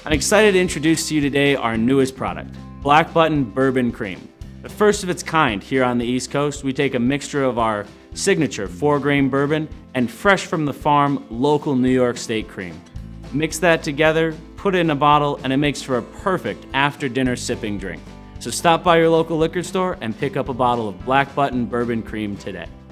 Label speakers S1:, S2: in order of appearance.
S1: I'm excited to introduce to you today our newest product, Black Button Bourbon Creme. The first of its kind here on the East Coast, we take a mixture of our signature 4-grain bourbon and fresh from the farm local New York State cream. Mix that together, put it in a bottle, and it makes for a perfect after-dinner sipping drink. So stop by your local liquor store and pick up a bottle of Black Button Bourbon Creme today.